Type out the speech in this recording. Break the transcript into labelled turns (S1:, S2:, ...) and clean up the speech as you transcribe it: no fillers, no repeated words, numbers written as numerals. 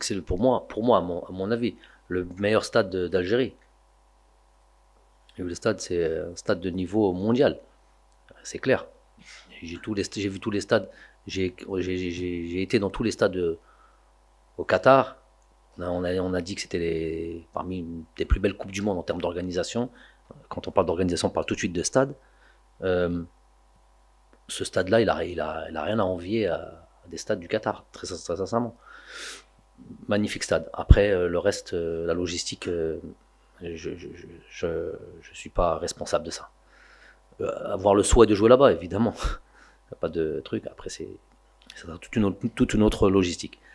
S1: c'est pour moi à mon avis, le meilleur stade d'Algérie. Et le stade, c'est un stade de niveau mondial, c'est clair. J'ai vu tous les stades, j'ai été dans tous les stades au Qatar. On a dit que c'était parmi une des plus belles coupes du monde en termes d'organisation. Quand on parle d'organisation, on parle tout de suite de stade. Euh, Ce stade-là, il a rien à envier à des stades du Qatar, très sincèrement. Magnifique stade. Après, le reste, la logistique, je suis pas responsable de ça. Avoir le souhait de jouer là-bas, évidemment. Y a pas de truc. Après, c'est toute une autre logistique.